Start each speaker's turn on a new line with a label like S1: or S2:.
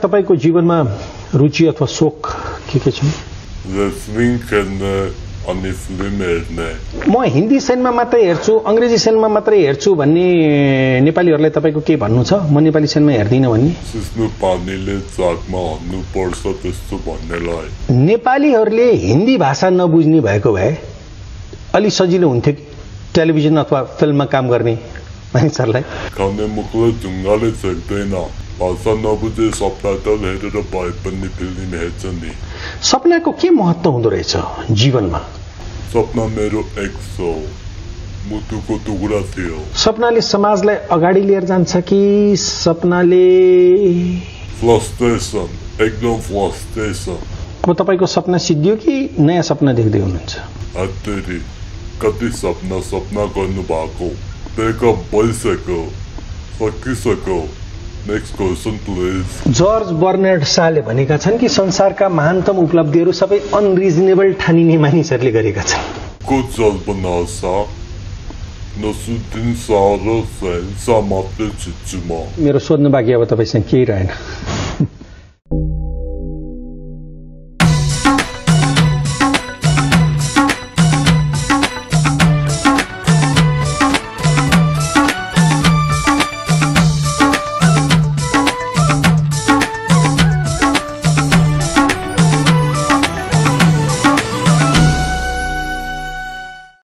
S1: तपाईको जीवनमा रुचि अथवा सोख के छन्?
S2: रेस्लिङ खेल्ने अनि फिल्म हेर्ने।
S1: म हिन्दी सिनेमा मात्रै हेर्छु, अंग्रेजी सिनेमा मात्रै हेर्छु भन्ने नेपालीहरूलाई तपाईको के भन्नु छ? म नेपाली सिनेमा हेर्दिन भन्ने?
S2: सिस्नु पानीले चाकमा हान्नु पर्छ त्यस्तो भन्नेलाई।
S1: नेपालीहरूले हिन्दी भाषा नबुझ्ने भएको भए अलि सजिलो हुन्थ्यो कि टेलिभिजन अथवा फिल्ममा काम गर्ने मानिसहरूलाई।
S2: खाने मुखले ढुङ्गाले छेक्दैन, भाषा नबुझे सबटाइटल हेरेर भए पनि फिल्म हेर्छ नि।
S1: सपनाको के महत्त्व हुँदो रहेछ जीवनमा?
S2: सपना मेरो एक सौ मुटुको टुक्रा थियो।
S1: सपनाले समाजलाई अगाडि लिएर जान्छ कि सपनाले
S2: फ्रस्ट्रेसन, एकदम फ्रस्ट्रेसन।
S1: अब तपाईको सपना सिद्धियो कि नयाँ सपना देख्दै हुनुहुन्छ?
S2: हत्तेरी कति सपना गर्नु भएको, ब्रेकअप भइसक्यो, सकिसक्यो। Next question please.
S1: George Bernard शाले भनेका छन् कि संसारका महानतम उपलब्धिहरू सबै अनरिजनेबल ठानिने मानिसहरूले गरेका छन्।
S2: को George Bernard Shaw? Naseeruddin Shah र शहनशाह मात्रै छिच्छु म।
S1: मेरो सोध्नु बाँकी अब तपाईसँग केही रहेन।